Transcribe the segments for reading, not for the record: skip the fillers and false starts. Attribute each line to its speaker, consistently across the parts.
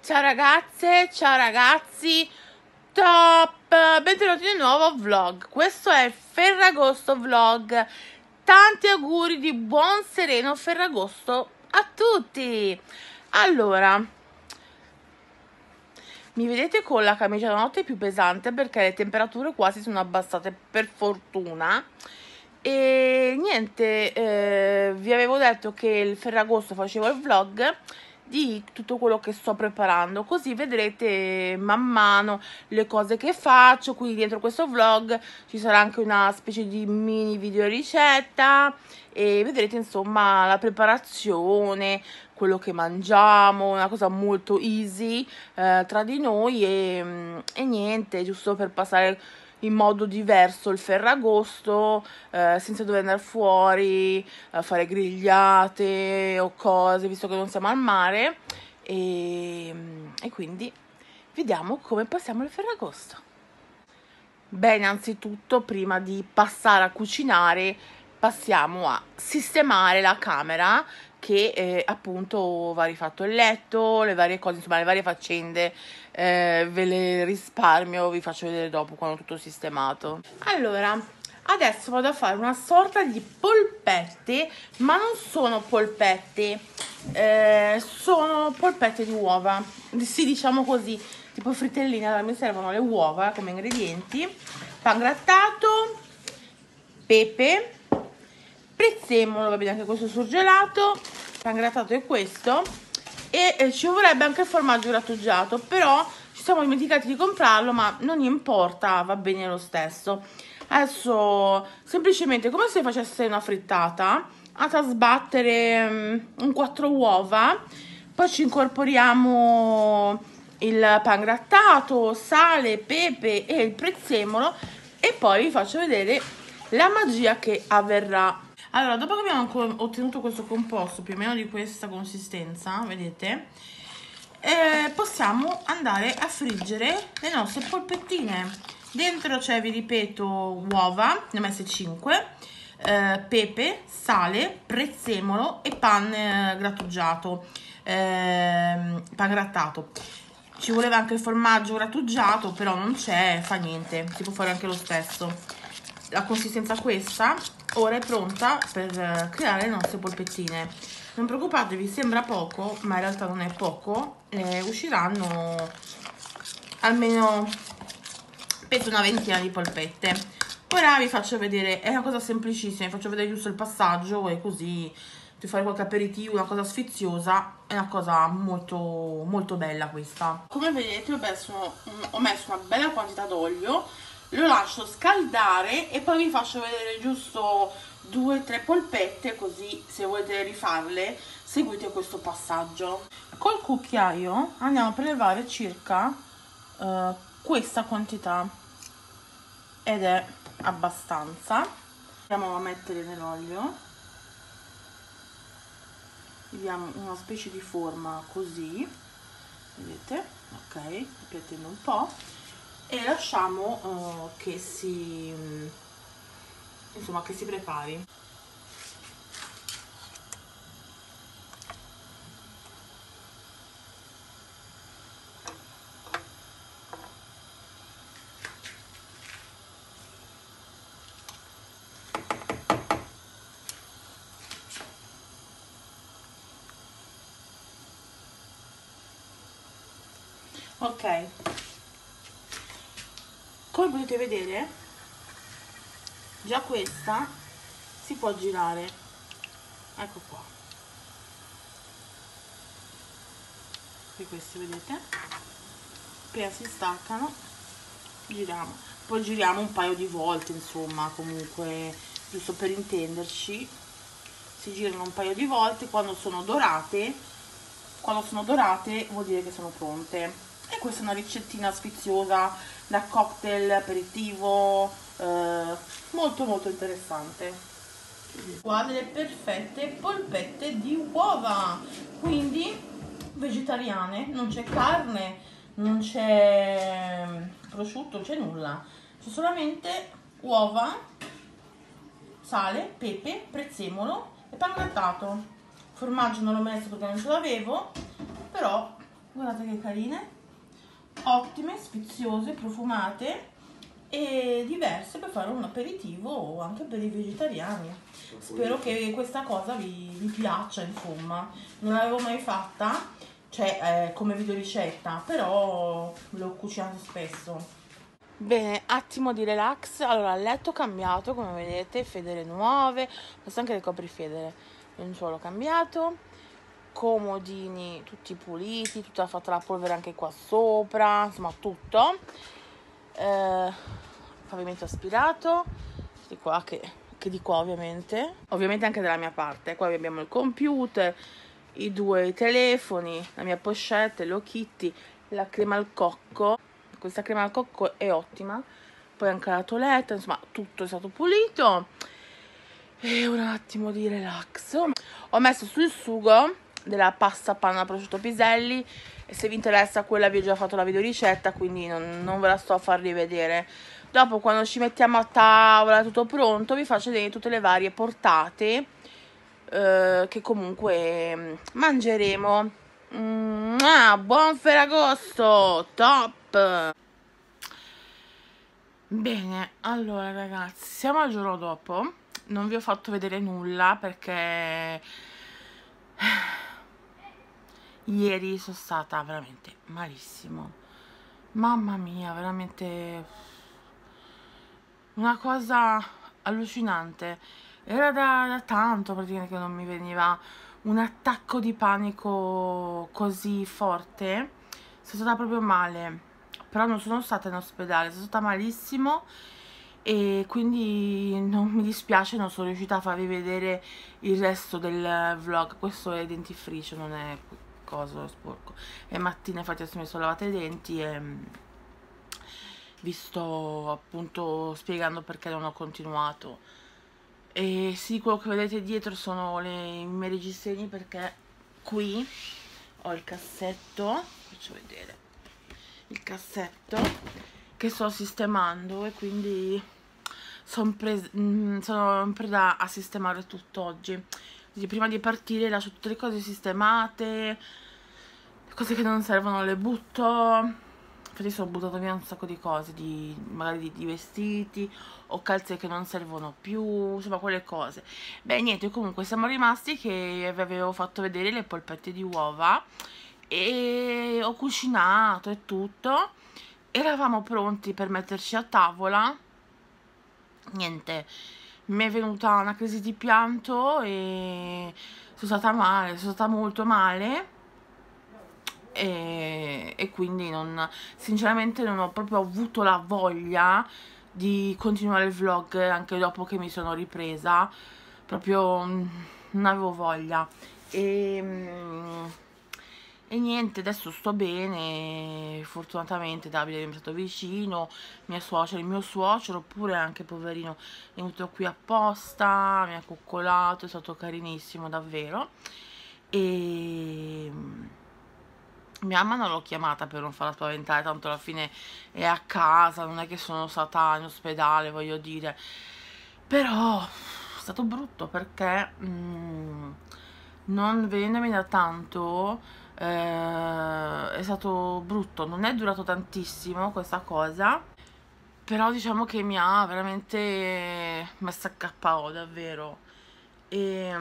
Speaker 1: Ciao ragazze, ciao ragazzi, top! Benvenuti in un nuovo vlog. Questo è Ferragosto Vlog. Tanti auguri di buon sereno Ferragosto a tutti. Allora, mi vedete con la camicia da notte più pesante perché le temperature quasi sono abbassate, per fortuna. E niente, vi avevo detto che il Ferragosto facevo il vlog di tutto quello che sto preparando, così vedrete man mano le cose che faccio. Quindi dentro questo vlog ci sarà anche una specie di mini video ricetta e vedrete insomma la preparazione, quello che mangiamo, una cosa molto easy tra di noi e niente, giusto per passare in modo diverso il Ferragosto, senza dover andare fuori a fare grigliate o cose, visto che non siamo al mare. E quindi vediamo come passiamo il Ferragosto. Beh, innanzitutto, prima di passare a cucinare, passiamo a sistemare la camera, che appunto va rifatto il letto, le varie cose, insomma le varie faccende, ve le risparmio, vi faccio vedere dopo quando ho tutto sistemato. Allora, adesso vado a fare una sorta di polpette, ma non sono polpette, sono polpette di uova, sì, diciamo così, tipo fritellini. Allora mi servono le uova come ingredienti, pan grattato, pepe, prezzemolo, va bene anche questo surgelato, pan grattato è questo, e ci vorrebbe anche il formaggio grattugiato, però ci siamo dimenticati di comprarlo, ma non importa, va bene lo stesso. Adesso semplicemente, come se facesse una frittata, andate a sbattere un 4 uova, poi ci incorporiamo il pan grattato, sale, pepe e il prezzemolo e poi vi faccio vedere la magia che avverrà. Allora, dopo che abbiamo ottenuto questo composto più o meno di questa consistenza, vedete, possiamo andare a friggere le nostre polpettine. Dentro c'è, vi ripeto, uova, ne ho messe 5, pepe, sale, prezzemolo e pan grattugiato, pan grattato. Ci voleva anche il formaggio grattugiato, però non c'è, fa niente, si può fare anche lo stesso. La consistenza questa, ora è pronta per creare le nostre polpettine. Non preoccupatevi, sembra poco, ma in realtà non è poco, usciranno almeno, penso, una ventina di polpette. Ora vi faccio vedere, è una cosa semplicissima, vi faccio vedere giusto il passaggio e così per fare qualche aperitivo, una cosa sfiziosa, è una cosa molto molto bella questa. Come vedete ho messo una bella quantità d'olio, lo lascio scaldare e poi vi faccio vedere giusto 2-3 polpette, così se volete rifarle seguite questo passaggio. Col cucchiaio andiamo a prelevare circa questa quantità, ed è abbastanza. Andiamo a mettere nell'olio, diamo una specie di forma così, vedete, ok, appiattendo un po' e lasciamo che si, insomma, che si prepari. Ok, come potete vedere già questa si può girare, ecco qua, e queste vedete, appena si staccano giriamo, poi giriamo un paio di volte, insomma, comunque giusto per intenderci, si girano un paio di volte. Quando sono dorate vuol dire che sono pronte. E questa è una ricettina sfiziosa da cocktail, aperitivo, molto molto interessante. Qua delle perfette polpette di uova, quindi vegetariane, non c'è carne, non c'è prosciutto, non c'è nulla, c'è solamente uova, sale, pepe, prezzemolo e pan grattato. Formaggio non l'ho messo perché non ce l'avevo, però guardate che carine, ottime, sfiziose, profumate e diverse per fare un aperitivo anche per i vegetariani. Spero che questa cosa vi piaccia, insomma. Non l'avevo mai fatta, cioè come video ricetta, però l'ho cucinato spesso. Bene, attimo di relax. Allora, il letto cambiato, come vedete, federe nuove, questo anche le coprifedere, lenzuolo cambiato, comodini tutti puliti, tutta fatta la polvere anche qua sopra, insomma tutto. Pavimento aspirato, di qua che di qua ovviamente anche dalla mia parte. Qua abbiamo il computer, i due telefoni, la mia pochette, Hello Kitty, la crema al cocco. Questa crema al cocco è ottima, poi anche la toeletta, insomma tutto è stato pulito. E un attimo di relax. Ho messo sul sugo della pasta panna prosciutto piselli e se vi interessa quella vi ho già fatto la videoricetta, quindi non ve la sto a far rivedere. Dopo, quando ci mettiamo a tavola tutto pronto, vi faccio vedere tutte le varie portate che comunque mangeremo. Buon Ferragosto, top! Bene, allora ragazzi, siamo al giorno dopo. Non vi ho fatto vedere nulla perché ieri sono stata veramente malissimo. Mamma mia, veramente una cosa allucinante. Era da tanto praticamente che non mi veniva un attacco di panico così forte. Sono stata proprio male, però non sono stata in ospedale, sono stata malissimo e quindi non mi dispiace, non sono riuscita a farvi vedere il resto del vlog. Questo è dentifricio, non è coso sporco. È mattina, infatti adesso mi sono lavata i denti e vi sto appunto spiegando perché non ho continuato. E sì, quello che vedete dietro sono i miei reggiseni, perché qui ho il cassetto, faccio vedere il cassetto che sto sistemando e quindi sono in preda a sistemare tutto oggi. Quindi prima di partire lascio tutte le cose sistemate, le cose che non servono le butto. Infatti sono buttato via un sacco di cose, magari di vestiti o calze che non servono più, insomma quelle cose. Beh, niente, comunque siamo rimasti che vi avevo fatto vedere le polpette di uova e ho cucinato e tutto. Eravamo pronti per metterci a tavola. Niente, mi è venuta una crisi di pianto e sono stata male, sono stata molto male. E quindi sinceramente non ho proprio avuto la voglia di continuare il vlog anche dopo che mi sono ripresa, proprio non avevo voglia e niente, adesso sto bene, fortunatamente Davide mi è stato vicino, mia suocera, il mio suocero pure anche poverino è venuto qui apposta, mi ha coccolato, è stato carinissimo davvero. E mia mamma non l'ho chiamata per non farla spaventare, tanto alla fine è a casa, non è che sono stata in ospedale, voglio dire. Però è stato brutto perché non venendomi da tanto è stato brutto. Non è durato tantissimo questa cosa, però diciamo che mi ha veramente messa a KO davvero. E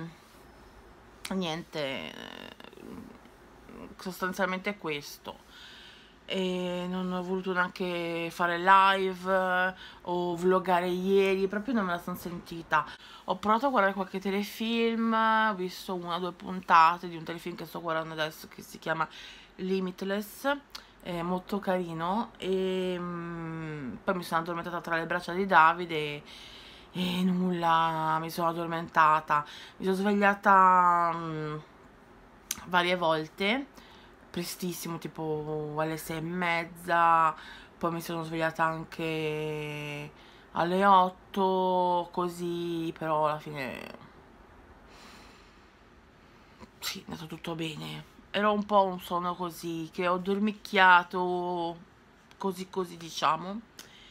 Speaker 1: niente, sostanzialmente è questo. E non ho voluto neanche fare live o vloggare ieri, proprio non me la sono sentita. Ho provato a guardare qualche telefilm, ho visto una o due puntate di un telefilm che sto guardando adesso che si chiama Limitless, è molto carino e poi mi sono addormentata tra le braccia di Davide e nulla, mi sono addormentata, mi sono svegliata varie volte prestissimo, tipo alle 6:30, poi mi sono svegliata anche alle 8, così, però alla fine sì, è andato tutto bene. Era un po' un sonno così, che ho dormicchiato, così diciamo.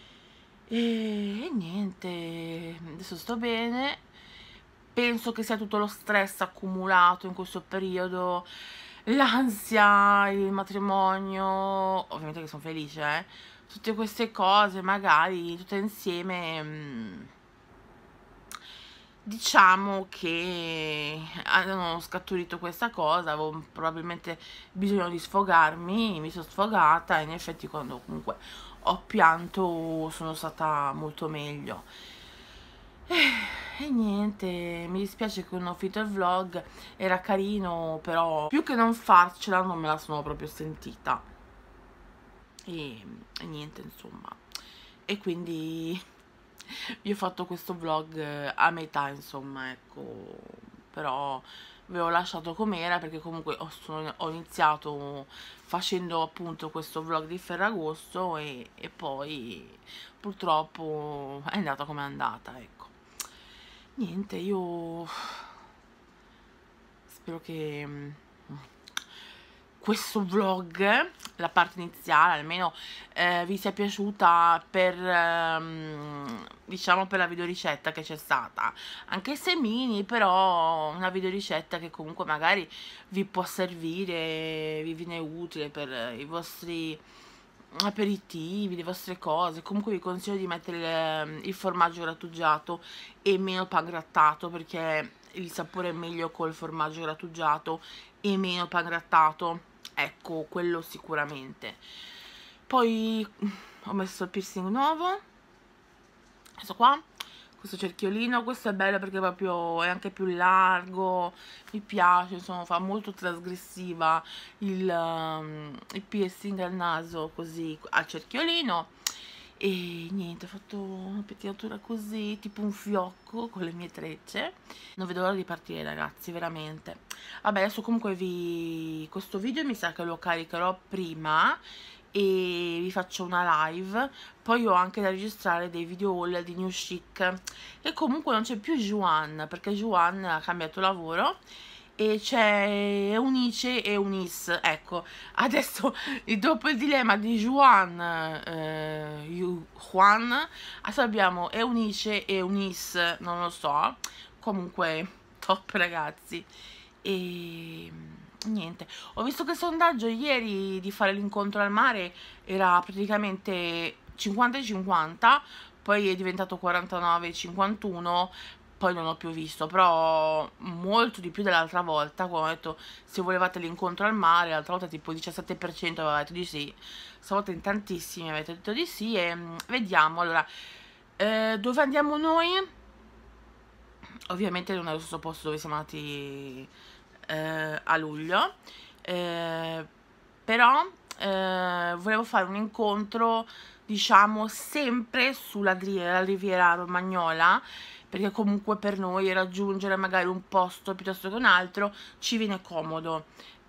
Speaker 1: E niente, adesso sto bene. Penso che sia tutto lo stress accumulato in questo periodo l'ansia, il matrimonio, ovviamente che sono felice, tutte queste cose magari tutte insieme, diciamo che hanno scaturito questa cosa, avevo probabilmente bisogno di sfogarmi, mi sono sfogata e in effetti quando comunque ho pianto sono stata molto meglio. E niente, mi dispiace che non ho finito il vlog, era carino, però più che non farcela non me la sono proprio sentita. E niente, insomma. E quindi vi ho fatto questo vlog a metà, insomma, ecco. Però ve l'ho lasciato com'era perché comunque ho iniziato facendo appunto questo vlog di Ferragosto e poi purtroppo è andata come è andata, ecco. Niente, io spero che questo vlog, la parte iniziale almeno, vi sia piaciuta per diciamo per la videoricetta che c'è stata, anche se mini, però una videoricetta che comunque magari vi può servire, vi viene utile per i vostri aperitivi, le vostre cose. Comunque vi consiglio di mettere il formaggio grattugiato e meno pangrattato, perché il sapore è meglio col formaggio grattugiato e meno pangrattato, ecco, quello sicuramente. Poi ho messo il piercing nuovo, questo qua, questo cerchiolino. Questo è bello perché proprio è anche più largo, mi piace, insomma fa molto trasgressiva il piercing al naso così al cerchiolino. E niente, ho fatto una pettinatura così, tipo un fiocco con le mie trecce. Non vedo l'ora di partire, ragazzi, veramente. Vabbè, adesso comunque questo video mi sa che lo caricherò prima e vi faccio una live. Poi ho anche da registrare dei video haul di New Chic, e comunque non c'è più Juan perché Juan ha cambiato lavoro e c'è Eunice e Eunice. Ecco, adesso dopo il dilemma di Juan, adesso abbiamo Eunice e Eunice, non lo so, comunque top, ragazzi. E niente, ho visto che il sondaggio ieri di fare l'incontro al mare era praticamente 50-50, poi è diventato 49-51, poi non ho più visto, però molto di più dell'altra volta, quando ho detto se volevate l'incontro al mare, l'altra volta tipo il 17% aveva detto di sì, stavolta in tantissimi avete detto di sì. E vediamo, allora, dove andiamo noi? Ovviamente non è lo stesso posto dove siamo andati a luglio, però volevo fare un incontro, diciamo, sempre sulla Riviera Romagnola, perché comunque per noi raggiungere magari un posto piuttosto che un altro ci viene comodo.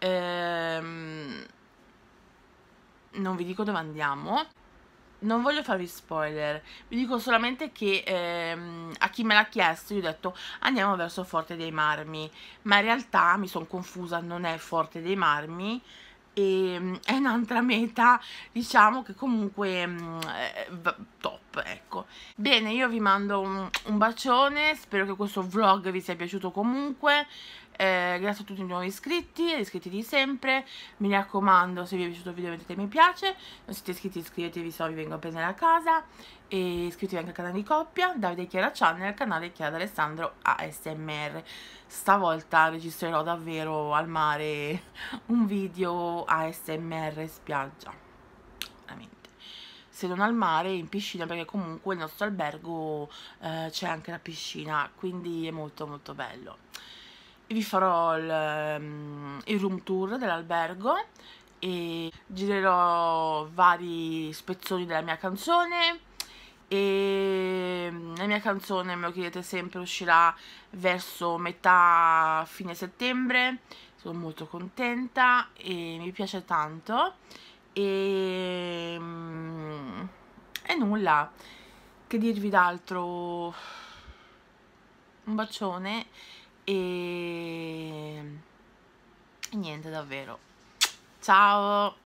Speaker 1: Non vi dico dove andiamo, non voglio farvi spoiler, vi dico solamente che a chi me l'ha chiesto io ho detto andiamo verso Forte dei Marmi, ma in realtà mi sono confusa, non è Forte dei Marmi, è un'altra meta, diciamo, che comunque top, ecco. Bene, io vi mando un bacione, spero che questo vlog vi sia piaciuto comunque. Grazie a tutti i nuovi iscritti e iscritti di sempre. Mi raccomando, se vi è piaciuto il video mettete mi piace, non siete iscritti iscrivetevi, se no vi vengo a prendere a casa, e iscrivetevi anche al canale di coppia Davide e Chiara Channel, al canale Chiara D'Alessandro ASMR. Stavolta registrerò davvero al mare un video ASMR spiaggia, veramente, se non al mare in piscina, perché comunque il nostro albergo c'è anche la piscina, quindi è molto molto bello. E vi farò il room tour dell'albergo e girerò vari spezzoni della mia canzone. E la mia canzone, me lo chiedete sempre, uscirà verso metà fine settembre. Sono molto contenta e mi piace tanto. E nulla, che dirvi d'altro. Un bacione e niente, davvero. Ciao!